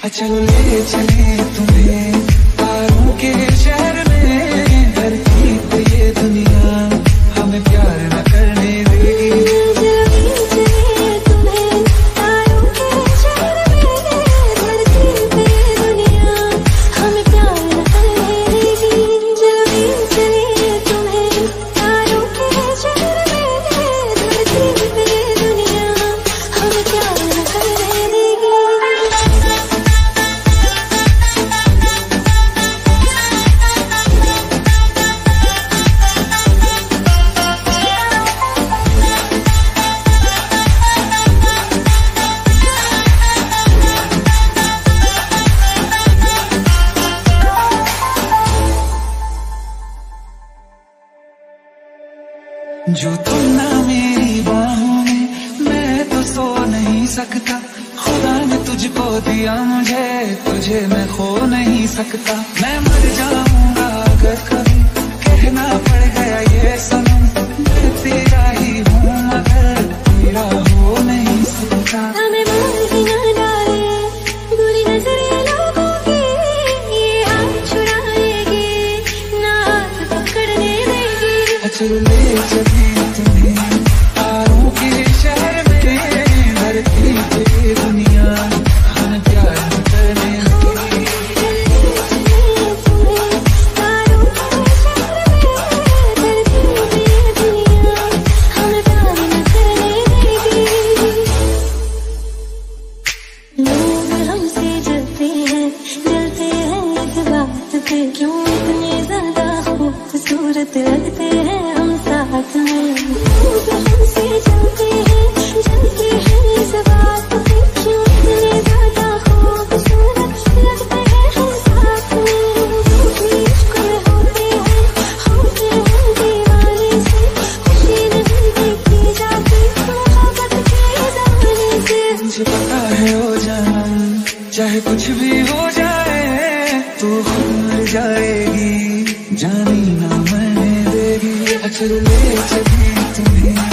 चलो ले चले तुम्हें तारों के शहर में, धरती पे ये दुनिया हमें प्यार न करने देगी। जो तुम ना मेरी बाहों में, मैं तो सो नहीं सकता। खुदा ने तुझको दिया मुझे, तुझे मैं खो नहीं सकता। मैं मर जाऊंगा अगर कभी कहना पड़ गया ये सनम, मैं तेरा ही हूँ मगर तेरा हो नहीं सकता। हमें मार ही ना डाले बुरी नजरें लोगों की, ये हाथ छुड़ाएगी ना हाथ पकड़ने देगी। चलो ले चले तुम्हें तारों के शहर में, धरती पे दुनिया हमें प्यार न करने देगी। लोग हमसे जलते हैं इस बात पे, क्यों इतने ज्यादा खूबसूरत लगते हैं हम साथ में। लोग हमसे जलते हैं इस बात पे, क्यों इतने ज्यादा खूबसूरत लगते हैं हम साथ में। लोग इश्क में होते हैं दीवाने से, खुशी नहीं देखी जाती मोहब्बत के ज़माने से। मुझे पता है ओ जानम, चाहे कुछ भी हो जाए तू खुद मर जाएगी, जानी ना मैंने देगी। चलो ले चले तुम्हें